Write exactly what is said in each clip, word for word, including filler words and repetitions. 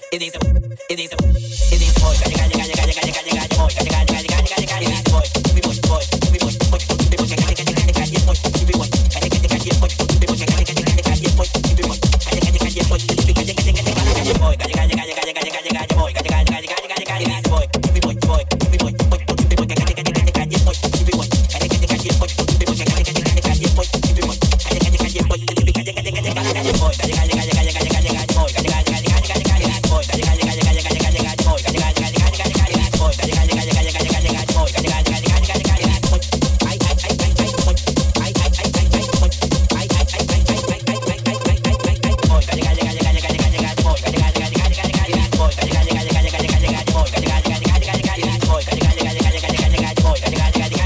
it is it is it is boy galle galle galle galle galle galle galle boy galle galle galle galle galle galle it is boy we boy boy we boy boy we boy galle galle galle galle boy we boy galle galle galle boy we boy galle galle galle galle boy we boy galle galle galle boy we galle galle galle galle boy galle galle galle galle galle galle galle boy galle galle galle galle galle galle it is boy we boy boy we boy boy we boy galle galle galle galle boy we boy galle galle galle boy we boy galle galle galle galle boy we boy galle galle galle boy we galle galle galle galle galle boy galle galle galle galle galle galle boy galle galle galle galle galle galle boy galle galle galle galle galle galle galle boy galle galle galle galle galle galle boy galle galle galle galle galle galle galle boy galle galle galle galle galle galle boy ai ai ai ai ai boy ai ai ai ai ai boy ai ai ai ai ai ai ai ai ai ai boy galle galle galle galle galle galle boy galle galle galle galle galle galle boy galle galle galle galle galle galle boy galle galle galle galle galle galle boy galle galle galle galle galle galle boy galle galle galle galle galle galle boy galle galle galle galle galle galle boy galle galle galle galle galle galle boy galle galle galle galle galle galle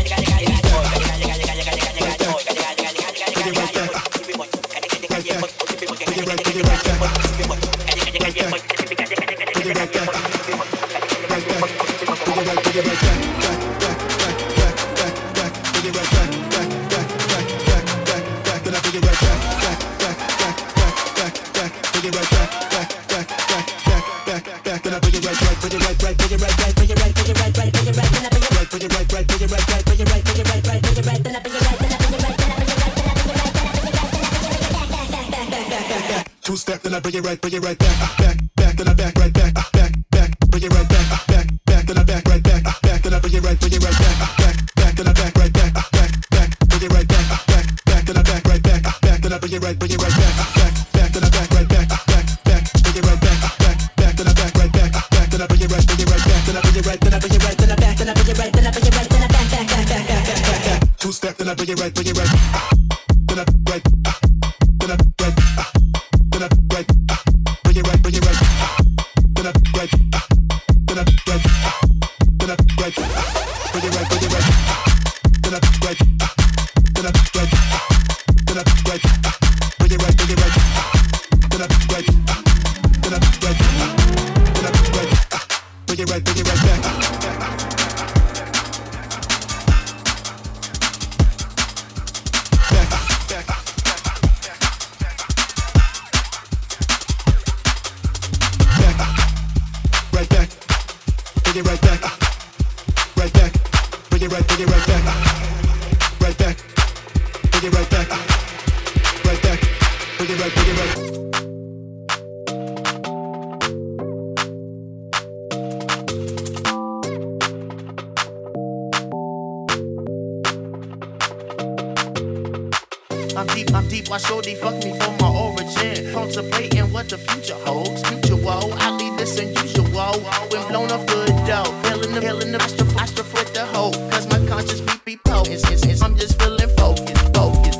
two step, then I bring it right, bring it right back, back, back, then I back right back, back, back, bring it right back, back, back, then I back right back, back, then I bring it right, bring it right back, back, back, then I back right back, back, back, bring it right back, back, back, then I back right back, back, then I bring it right, bring it right back, back, back, then I back right back, back, back, bring it right back, back, back, then I back right back, back, then I bring it right, bring it right back, then I bring it right, then I bring it right, then I back, then I bring it right, then I bring it right, then I back, back, back, back, back, back, back, two step, then I bring it right, bring it right, then I right, then I right. Then I right, bring it right, bring it right. Then I right, then I right, then I right, bring it right, bring it right. Then I right, then I right, then I right, bring it right, bring it right. Then I right, then I right, then I right, bring it right, bring it right back. Bring it right back, right back, bring it right, bring it right back, right back, bring it right back, right back, bring it right, bring it right. I'm deep, I'm deep, why shorty fuck me for my origin? Contemplating what the future holds. Mutual, I leave this unusual. When blown off good dough, feeling the, feeling the astro, astro with the hope. Cause my conscious beat be potent. It's, it's, it's, I'm just feeling focused, focused.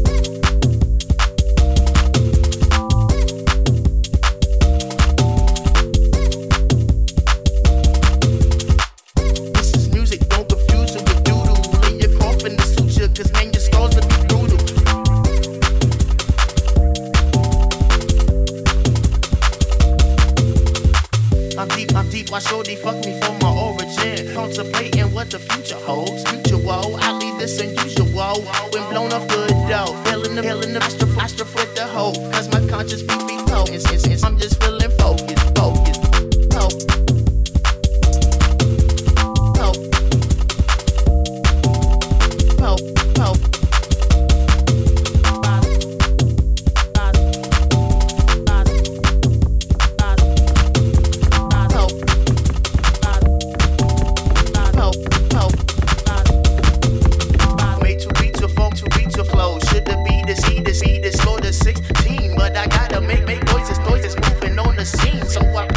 This is music, don't confuse it with doodle. Lay your coffin to suture, cause man, your skulls would be brutal. I'm deep, I'm deep, why shorty fuck me for my origin? Contemplating what the future holds. Mutual, I leave this unusual. When blown off good dough, feeling the, feeling the astro, astro with the hope. Cause my conscious beat be potent. It's, it's, it's, I'm just feeling focused, focused, focused. sixteen, but I gotta make make noises, noises moving on the scene. So I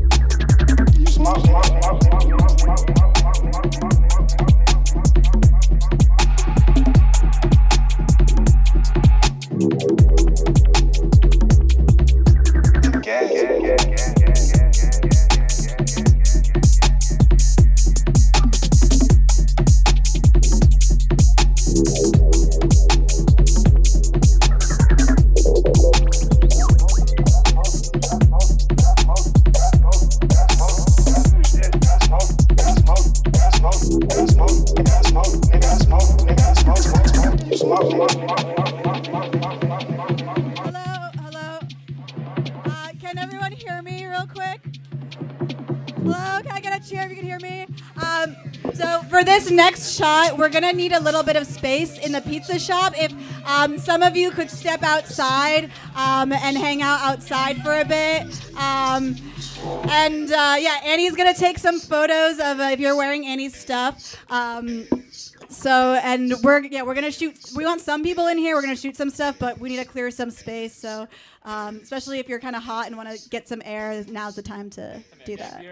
quick? Hello, can I get a cheer if you can hear me? Um, so for this next shot, we're gonna need a little bit of space in the pizza shop. If um, some of you could step outside um, and hang out outside for a bit. Um, and uh, yeah, Annie's gonna take some photos of uh, if you're wearing Annie's stuff. Um, so and we're yeah we're gonna shoot. We want some people in here. We're gonna shoot some stuff, but we need to clear some space. So. Um, especially if you're kind of hot and want to get some air, now's the time to do that.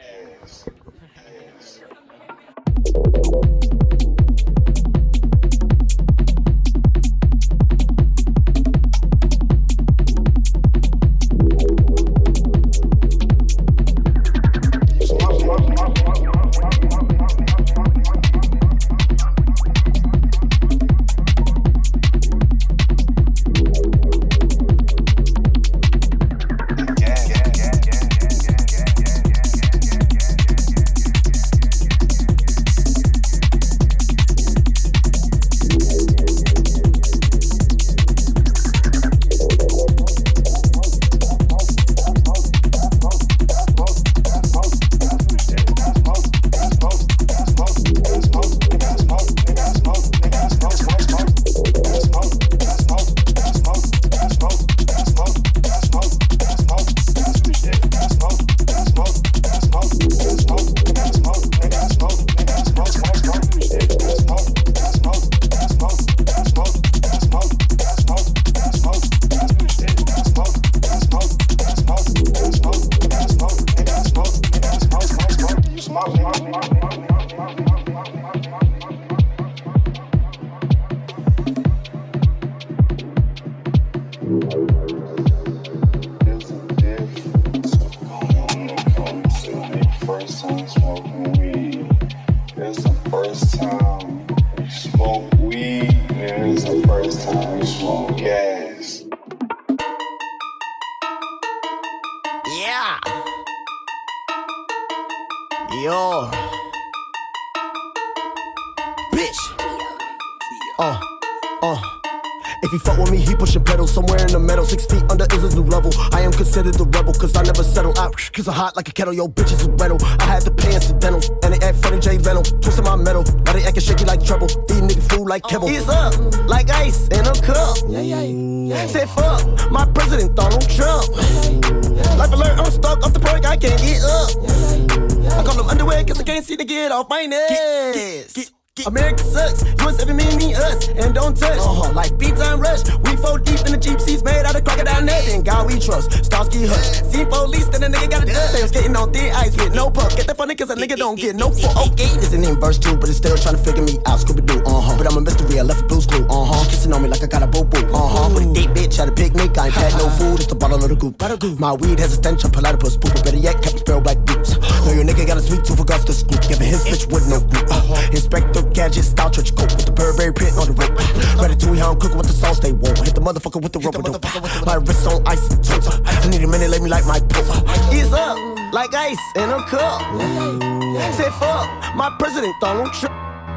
Yo. Bitch. Uh, uh. If he fuck with me, he pushing pedals somewhere in the middle. Six feet under is his new level. I am considered the rebel, cause I never settle out. Cause I'm hot like a kettle, yo, bitches is rental. I had to pay incidentals, and they act funny, Jay Leno. Twisting my metal, now they acting shaky like treble. These niggas fool like Kibble. He's up, like ice in a cup. Yeah, yeah, yeah. Say fuck, my president, Donald Trump. Life alert, I'm stuck off the perk, I can't get up. I call them underwear, cause I can't see to get off my neck. Get, get, get. America sucks, U S seven mean me us, and don't touch. Uh-huh. Like B-Time Rush, we fold deep in the Jeep seats made out of crocodile nuts. And God we trust, Starsky Hutch. Seen police, then a nigga got a dust. Say I'm skating on thin ice with no puck. Get that funny cause a nigga don't get no fuck. Okay, this ain't in verse two, but it's still trying to figure me out. Scooby-Doo, uh-huh. But I'm a mystery, I left a blue's clue, uh-huh. Kissing on me like I got a boo-boo, uh-huh. With a date bitch at a picnic, I ain't had no food, it's the bottle of the goop. My weed has a stench of platypus poop, but better yet, kept sparrow black boots. Know your nigga got a sweet tooth for Gus to scoop. Giving his bitch with no group. Uh, Inspector Gadget style church coat with the Burberry print on the rope. Ratatouille, how I'm cooking with the sauce they won't. Hit the motherfucker with the rope. My wrist on ice. I need a minute, let me light my poop. Ease up, like ice in a cup. Say fuck, my president Donald Trump.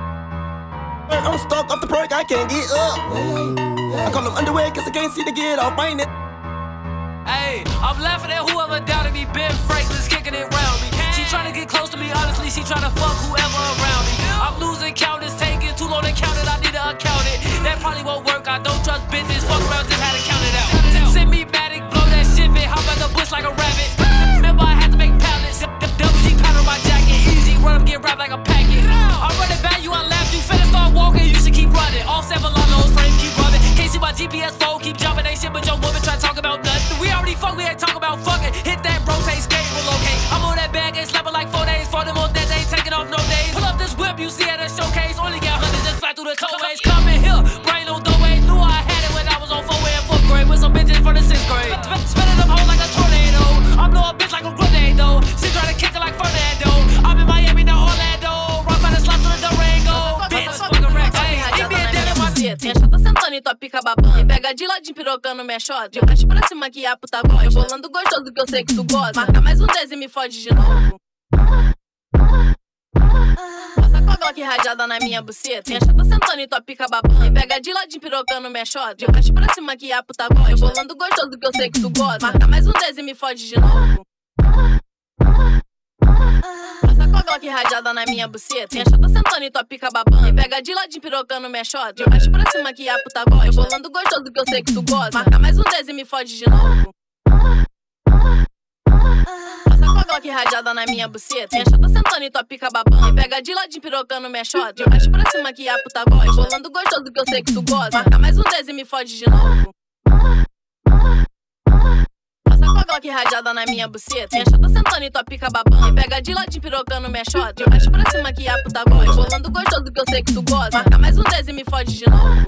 I'm stuck off the perk, I can't get up. I call them underwear cause I can't see to get off my neck. Hey, I'm laughing at whoever doubted me. Ben Franklin's kicking it round me. She trying to get close to me, honestly, she trying to fuck whoever around me. I'm losing count, it's taking too long to count it, I need to account it. That probably won't work, I don't trust bitches, fuck around, just had to count it out. Send me Matic, blow that shit, fit, hop at the bush like a rabbit. Remember I had to make pallets, double G pad on my jacket, easy, run up, get wrapped like a packet. I'm running back, you unlapped, you finna start walking, you should keep running. Offset Volanos, frame, keep rubbing. Can't see my G P S phone, keep jumping, they shit, but your woman try to talk about nothing. We already fuck, we ain't talk about fucking. Hit that rotate, skate, relocate. I'm on that bag, ain't slapping like four days. For them on that day, taking off no days. Pull up this whip, you see at a showcase. Only got hundreds, just fly through the toeways. Coming here, brain on doorways. Knew I had it when I was on four way and fourth grade. With some bitches from the sixth grade. Spinning them home like a tornado. I blow a bitch like a grenade though. She try to kick it like Fernando. I'm in Miami, now Orlando. Rock by the slots to the Durango. Bitch, fucking wreck. Hey, ain't being dead in my seat. Tem a chata sentando e tua pica babando. Pega de ladinho pirocando minha shot. De baixo pra cima que a puta gosta. Bolando gostoso que eu sei que tu gosta. Marca mais um dez e me fode de novo. Passa com a Glock rajada na minha buceta. Tem a chata sentando e tua pica babando. Pega de ladinho pirocando minha shot. De baixo pra cima que a puta gosta. Bolando gostoso que eu sei que tu gosta. Marca mais um dez e me fode de novo. Passa com a Glock rajada na minha buceta. Minha chata sentando e tua pica babando. Me pega de ladinho pirocando minha chota. De baixo pra cima que a puta gosta. Bolando gostoso que eu sei que tu gosta. Marca mais um dez e me fode de novo. Passa com a Glock rajada na minha buceta. Minha chata sentando e tua pica babando. Me pega de ladinho pirocando minha chota. De baixo pra cima que a puta gosta. Bolando gostoso que eu sei que tu gosta. Marca mais um dez e me fode de novo. Passa com a Glock rajada na minha buceta. Minha chata sentando e tua pica babando. Me pega de ladinho pirocando minha chota. De baixo pra cima que a puta gosta. Bolando gostoso que eu sei que tu gosta. Marca mais um dez e me fode de novo.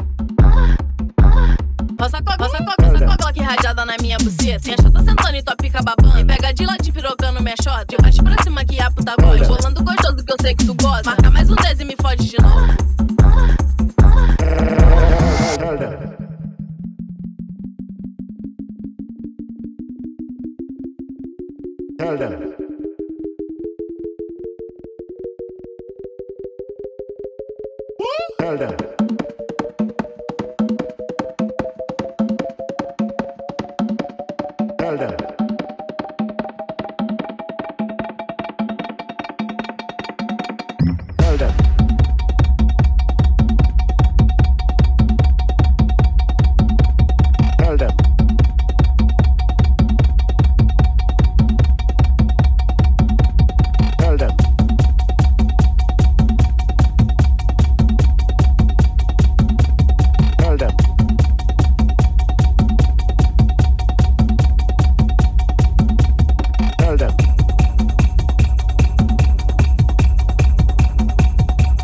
Passa com a Glock, passa com a Glock rajada na minha buceta. Minha chata sentando e tua pica babando. Me pega de ladinho pirocando minha chota. De baixo pra cima que a puta gosta. Bolando gostoso que eu sei que tu gosta. Marca mais um dez e me fode de novo. Tell them. Tell them. Tell them. Tell them. Tell them. Tell them. Tell them. Tell them.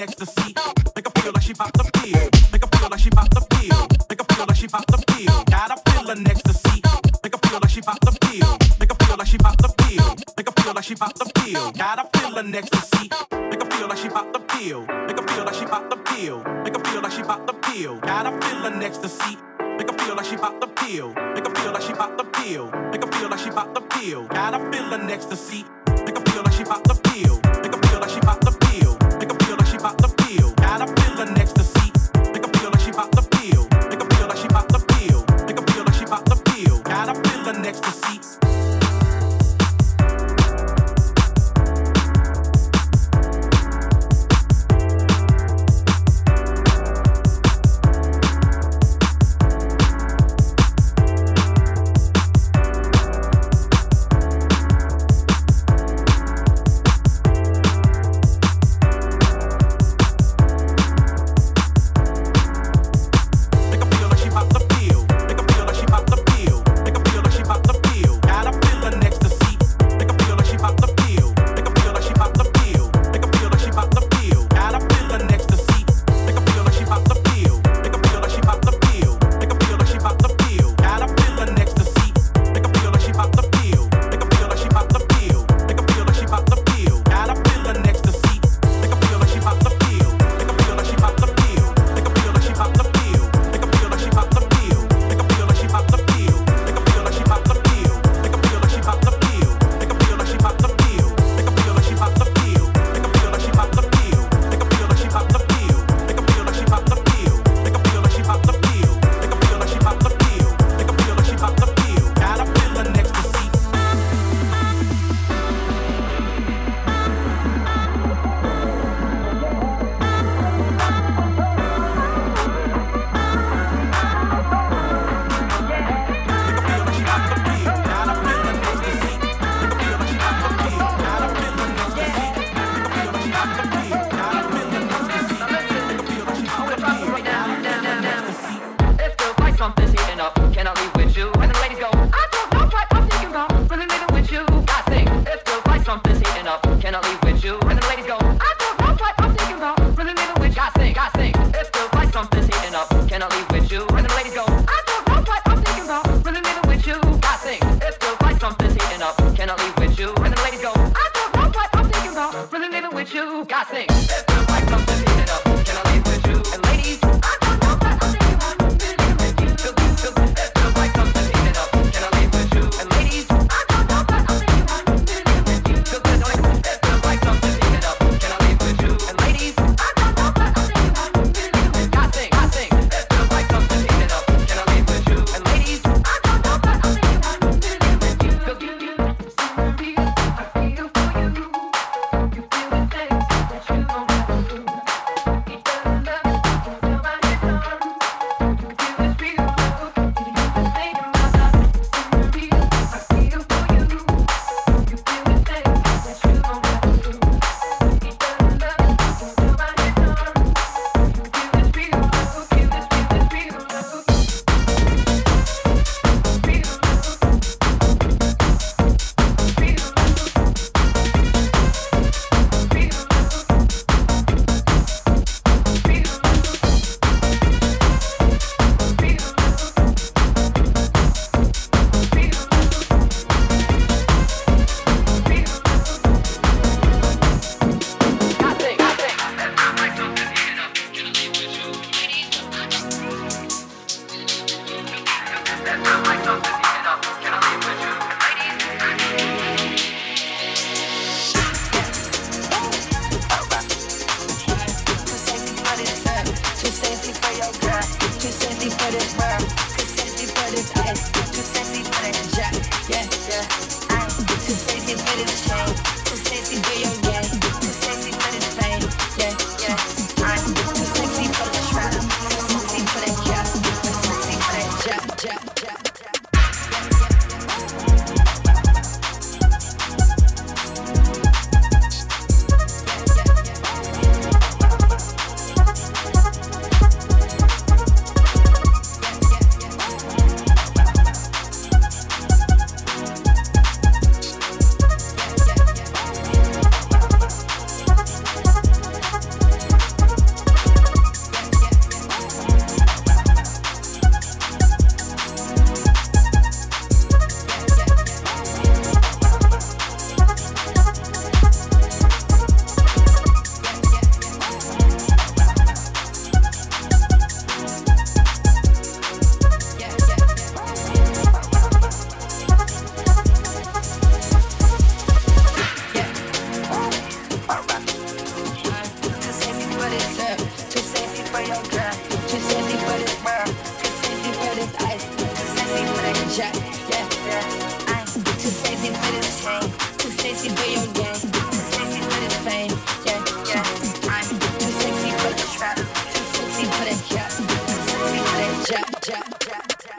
ecstasy. Make her feel like she pop the pill. Make her feel like she pop the pill. Make her feel like she pop the pill. Got her feeling ecstasy. Make her feel like she pop the pill. Make her feel like she pop the pill. Make her feel like she pop the pill. Got her feeling ecstasy. Make her feel like she pop the pill. Make her feel like she pop the pill. Make her feel like she pop the pill. Got her feeling ecstasy. Make her feel like she pop the pill. Make her feel like she pop the pill. Make her feel like she pop the pill. Got her feeling ecstasy. Make her feel like she pop the pill. Make her feel like she pop the pill. Make her feel like she pop the pill. Got her feeling ecstasy. Make her feel like she pop the pill. Make her feel like she pop the pill. Make her feel like she pop the pill. Got her feeling ecstasy. jab, jab, jab, jab.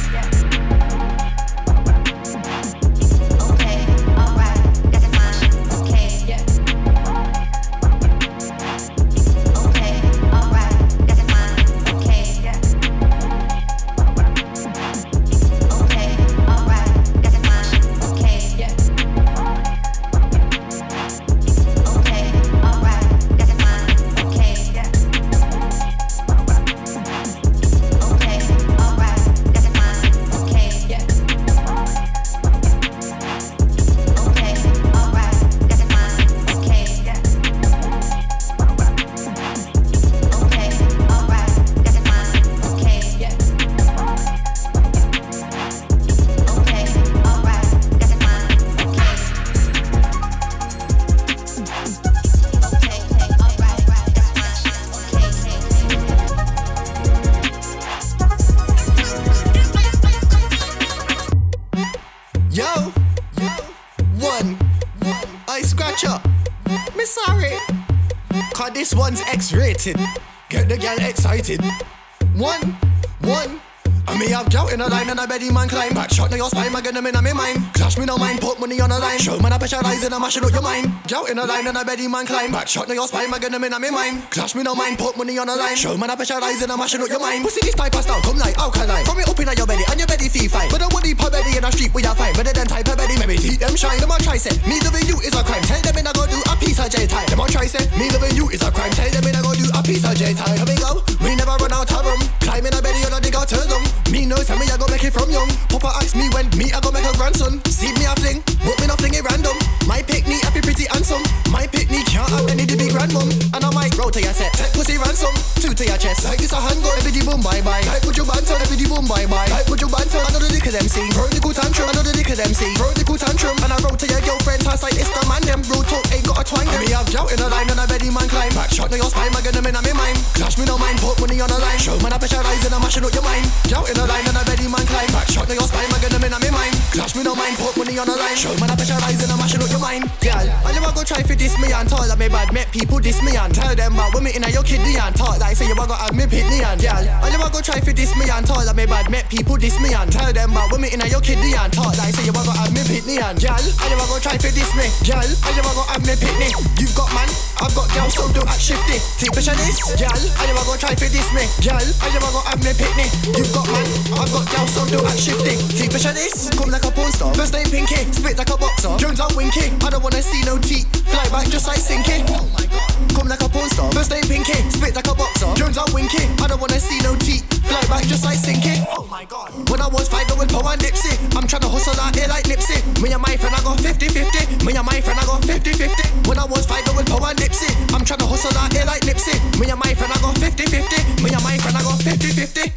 This one's X-rated. Get the gal excited. One, one. I may have gout in a line and I bet man climb. Back shot in your spine, I get them in a me mind. Clash me no mind, put money on a line. Show man I specialize and I'm mashing up your mind. Gout in a line and I bet man climb. Back shot in your spine, I get them in a me mind. Clash me no mind, put money on a line. Show man I specialize and I'm mashing up your mind. Pussy this type of style, come like alkaline. From it up in your belly and your belly feel fine. But I want deep belly in the street we are fine. Better than type of belly, maybe teeth them shine. Them a try say, me loving you is a crime. Tell them in I go do a piece of J time. Them a try say, me loving you is a crime. Tell them in I go do a piece of J time. Here we go, we never run out of room. Climb in a belly on a dig out to them. Me knows how me I go make it from young. Papa asked me when me I go make a grandson. See me a fling, but me not fling it random. My picnic happy pretty handsome. My picnic can't have any to be grandmum. And I might roll to your set. Take pussy ransom, two to your chest. Like this a handgun, every di boom bye bye. Like put your banter, every di boom bye bye. Like put your banter, another dick of them see. Vertical tantrum, another dick of them see. Vertical tantrum, and I roll to your girlfriend's house like it's the man them. Bro talk ain't got a twang. And me have gout in a line and I bet man climb. Back shot in your spine, I get them in a me mind. Clash me no mind, put money on a line. Show man I specialize and I'm mashing up your mind. Gout in a line and I bet man climb. Back shot in your spine, I get them in a me mind. Clash me no mind, put money on a line. Show man I specialize and I'm mashing up your mind. Girl, I never go try for this me and talk like me bad. Met people this me and tell them about women in a your kidney and talk like say you want go have me pitney and girl. I never go try for this me and talk like me bad. Met people this me and tell them about women in a your kidney and talk like say you want go have me pitney and girl. I never go try for this me, girl. I never go have me pitney. You've got man, I've got girl, so do act shifty. Take picture this, girl. I never go try for this me, girl. I never go have me pitney. You've got man, I've got girl, so do act shifty. Take picture this, come like a porn star. First name Pinky, spit like a boxer. Jones are winky, I don't wanna see no teeth. Fly back just like Sinky. Oh my god. Come like a porn star. First name Pinky, spit like a boxer. Jones are winky, I don't wanna see no teeth. Fly back just like Sinky. Oh my god. When I was five, I with power and Nipsey. I'm trying to hustle out here like Nipsey. Me and my friend, I got fifty fifty. Me and my friend, I got fifty fifty. When I was five, I with power and Nipsey. I'm trying to hustle out here like Nipsey. Me and my friend, I got fifty fifty. Me and my friend, I got fifty fifty.